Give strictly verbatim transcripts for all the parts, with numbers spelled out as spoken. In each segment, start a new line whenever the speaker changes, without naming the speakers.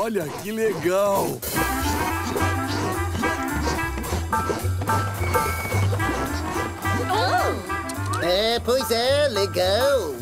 Olha que legal!
Oh. É, pois é, legal.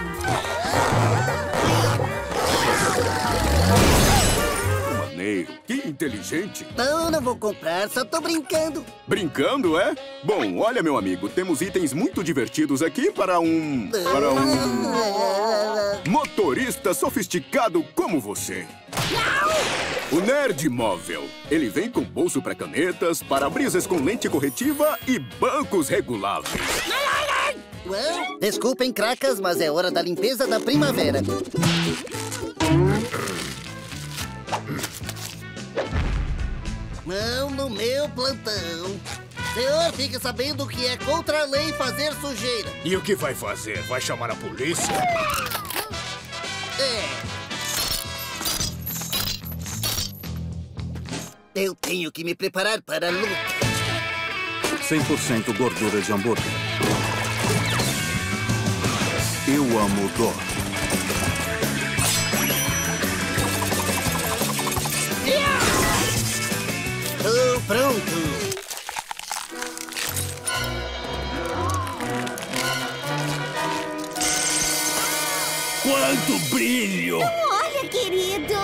Maneiro, que inteligente.
Não, não vou comprar, só tô brincando.
Brincando, é? Bom, olha, meu amigo, temos itens muito divertidos aqui para um... Para um... motorista sofisticado como você. O Nerd Móvel. Ele vem com bolso para canetas, para-brisas com lente corretiva e bancos reguláveis.
Well, desculpem, cracas, mas é hora da limpeza da primavera. Não no meu plantão. Senhor, fique sabendo que é contra a lei fazer sujeira.
E o que vai fazer? Vai chamar a polícia?
É. Eu tenho que me preparar para a luta.
cem por cento gordura de hambúrguer. Eu amo dó.
Estou pronto.
Quanto brilho!
Olha, querido!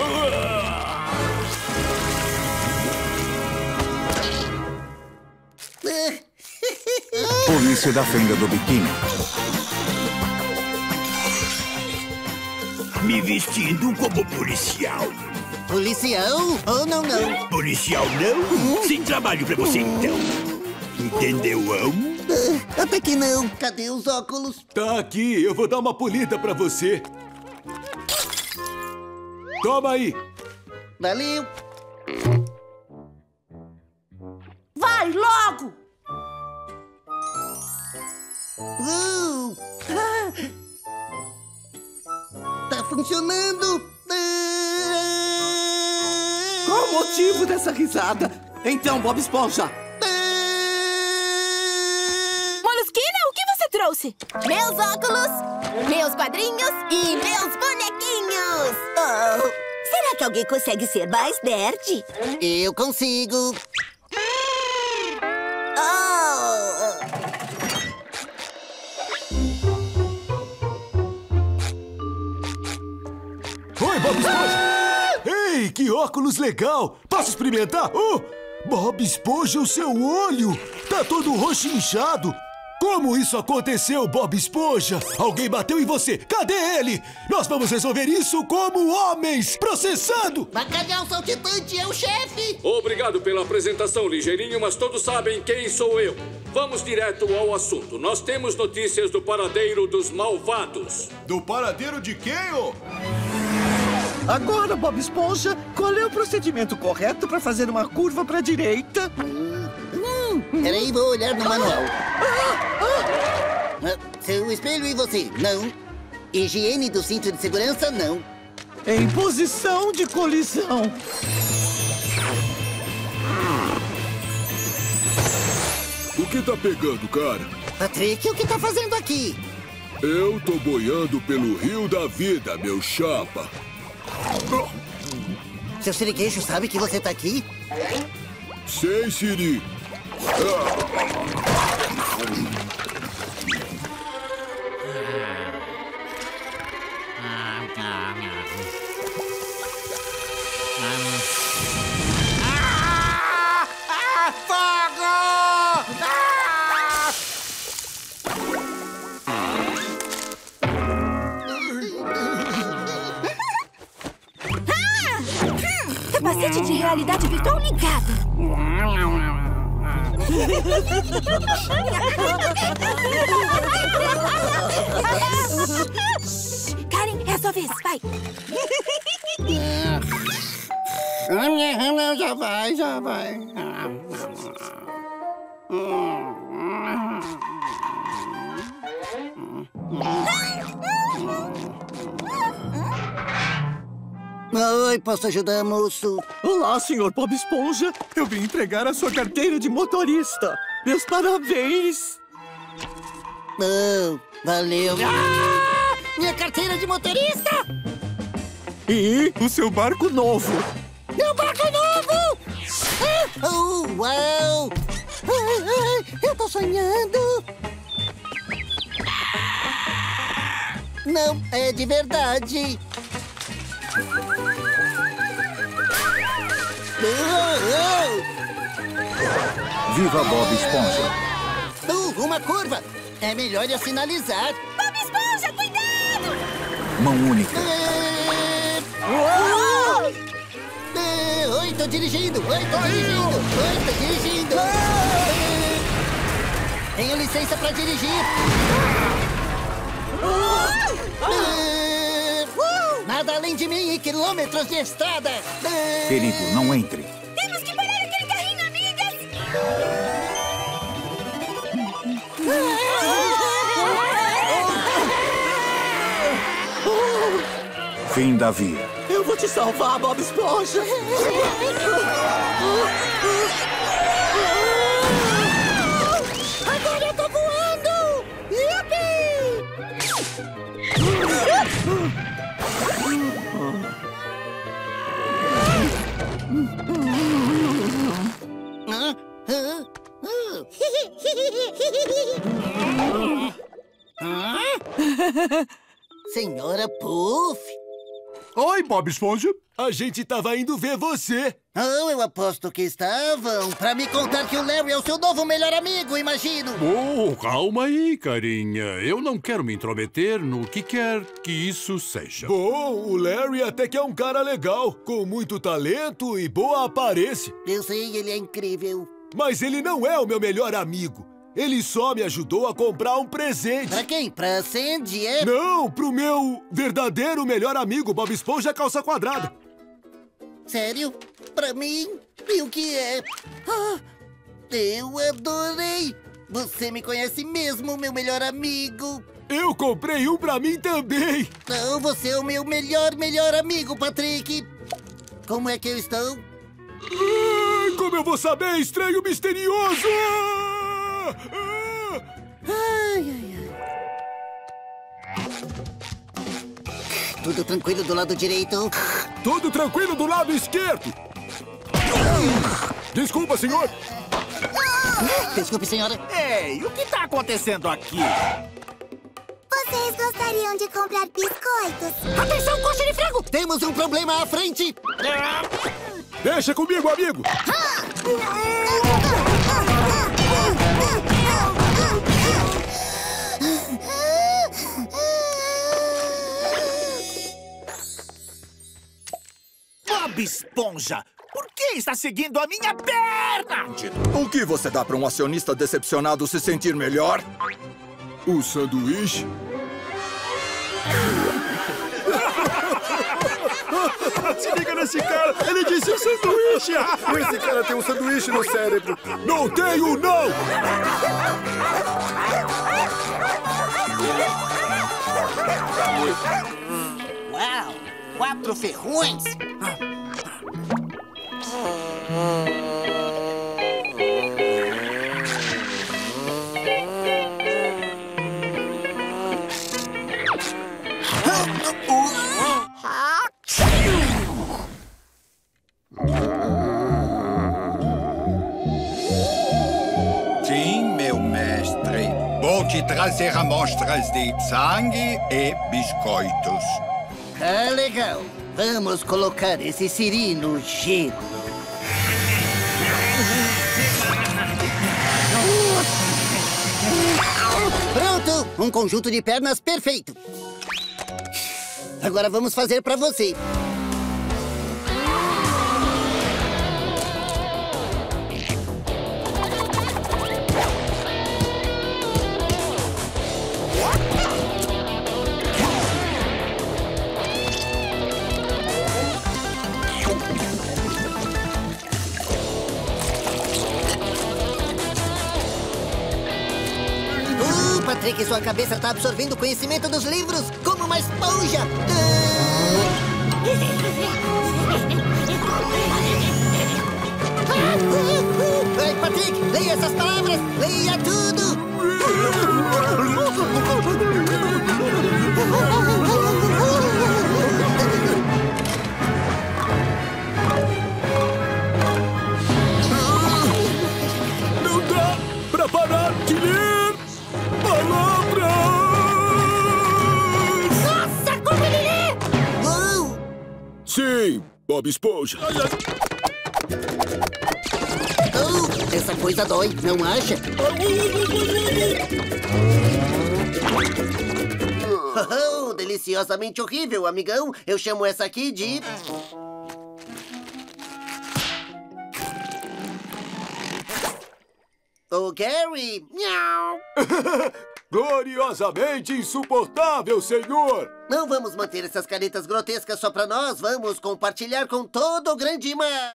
Polícia da fenda do biquíni.
Me vestindo como policial.
Policial? Oh, não, não.
Policial não? Sem trabalho pra você, então. Entendeu, ão?
Uh, até que não. Cadê os óculos?
Tá aqui, eu vou dar uma polida pra você. Toma aí.
Valeu.
Vai logo!
Uh. Ah. Tá funcionando.
Qual o motivo dessa risada? Então, Bob Esponja.
Molusquina, o que você trouxe? Meus óculos, meus quadrinhos e meus bonequinhos. Oh. Será que alguém consegue ser mais nerd?
Eu consigo.
Oi, Bob Esponja! Ei, que óculos legal! Posso experimentar? Oh, Bob Esponja, o seu olho! Tá todo roxo e inchado! Como isso aconteceu, Bob Esponja? Alguém bateu em você! Cadê ele? Nós vamos resolver isso como homens! Processando!
Bacalhau saltitante é o chefe!
Obrigado pela apresentação, ligeirinho, mas todos sabem quem sou eu. Vamos direto ao assunto. Nós temos notícias do paradeiro dos malvados.
Do paradeiro de quem, ô?
Agora, Bob Esponja, qual é o procedimento correto para fazer uma curva para a direita?
Hum, peraí, vou olhar no manual. Ah, seu espelho e você, não. Higiene do cinto de segurança, não.
Em posição de colisão.
O que tá pegando, cara?
Patrick, o que tá fazendo aqui?
Eu tô boiando pelo rio da vida, meu chapa.
Seu siriguejo sabe que você tá aqui?
Sei, Siri.
Capacete de realidade virtual ligado. Karen, é a sua vez, vai.
Já vai, já vai.
Oi, posso ajudar, moço?
Olá, senhor Bob Esponja. Eu vim entregar a sua carteira de motorista. Meus parabéns.
Oh, valeu. Ah, minha carteira de motorista!
E o seu barco novo.
Meu barco novo! Ah, oh, uau! Ai, ai, eu tô sonhando! Não, é de verdade! Oh,
Viva Bob Esponja!
oh. Uh, uma curva! É melhor eu sinalizar!
Bob Esponja, cuidado!
Mão única.
É... Uau! É... Oi, tô dirigindo! Oi, tô dirigindo! Oi, tô dirigindo! É... Tenho licença pra dirigir! É... Nada além de mim e quilômetros de estrada! É...
Perigo, não entre.
Temos que parar aquele carrinho, amigas!
Fim da via.
Eu vou te salvar, Bob Esponja.
Agora eu tô voando! Yupi! Ah, ah, ah. Ah? Senhora Puff!
Oi, Bob Esponja. A gente tava indo ver você.
Oh, eu aposto que estavam pra me contar que o Larry é o seu novo melhor amigo, imagino.
Oh, calma aí, carinha. Eu não quero me intrometer no que quer que isso seja.
Bom, o Larry até que é um cara legal, com muito talento e boa aparência.
Eu sei, ele é incrível.
Mas ele não é o meu melhor amigo. Ele só me ajudou a comprar um presente.
Pra quem? Pra Sandy, é?
Não, pro meu verdadeiro melhor amigo, Bob Esponja Calça Quadrada.
Sério? Pra mim? E o que é? Ah, eu adorei! Você me conhece mesmo, meu melhor amigo.
Eu comprei um pra mim também.
Não, você é o meu melhor, melhor amigo, Patrick. Como é que eu estou?
Ai, como eu vou saber, estranho misterioso? Ah, ah.
Ai, ai, ai. Tudo tranquilo do lado direito?
Tudo tranquilo do lado esquerdo. Desculpa, senhor.
Desculpe, senhora.
Ei, o que tá acontecendo aqui?
Vocês gostariam de comprar biscoitos?
Atenção, coxa de frango! Temos um problema à frente!
Deixa comigo, amigo.
Bob Esponja, por que está seguindo a minha perna?
O que você dá para um acionista decepcionado se sentir melhor?
O sanduíche?
Se liga nesse cara, ele disse um sanduíche.
Esse cara tem um sanduíche no cérebro.
Não tenho, não!
Uau! Quatro ferrões!
Sim, meu mestre. Vou te trazer amostras de sangue e biscoitos.
Ah, legal. Vamos colocar esse siri no gelo. Pronto! Um conjunto de pernas perfeito. Agora vamos fazer pra você. Uh, Patrick, sua cabeça está absorvendo o conhecimento dos livros como uma esponja. Ei, Patrick, leia essas palavras! Leia tudo!
Bob Esponja.
Oh, essa coisa dói, não acha? Oh, deliciosamente horrível, amigão. Eu chamo essa aqui de... Oh, Gary! Miau!
Gloriosamente insuportável, senhor!
Não vamos manter essas caretas grotescas só pra nós. Vamos compartilhar com todo o grande mar.